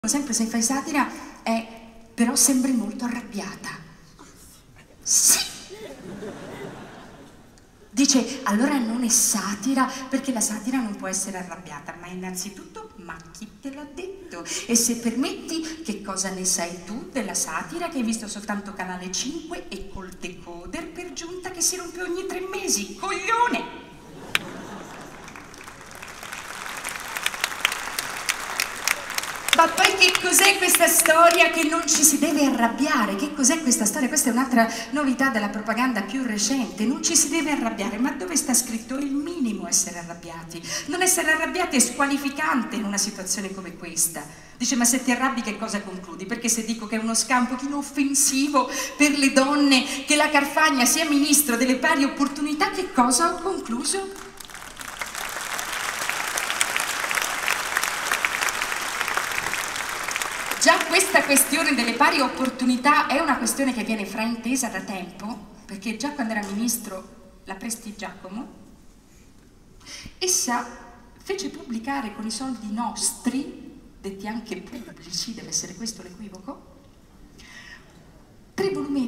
sempre se fai satira però sembri molto arrabbiata. Sì. Dice, allora non è satira, perché la satira non può essere arrabbiata, ma innanzitutto, ma chi te l'ha detto? E se permetti, che cosa ne sai tu della satira che hai visto soltanto Canale 5 e col decoder per giunta che si rompe ogni 3 mesi? Coglione! Ma poi che cos'è questa storia che non ci si deve arrabbiare? Che cos'è questa storia? Questa è un'altra novità della propaganda più recente. Non ci si deve arrabbiare, ma dove sta scritto? È il minimo essere arrabbiati. Non essere arrabbiati è squalificante in una situazione come questa. Dice, ma se ti arrabbi che cosa concludi? Perché se dico che è uno scampo offensivo per le donne, che la Carfagna sia ministro delle pari opportunità, che cosa ho concluso? Già questa questione delle pari opportunità è una questione che viene fraintesa da tempo, perché già quando era ministro la Prestigiacomo, essa fece pubblicare con i soldi nostri, detti anche pubblici, deve essere questo l'equivoco, 3 volumi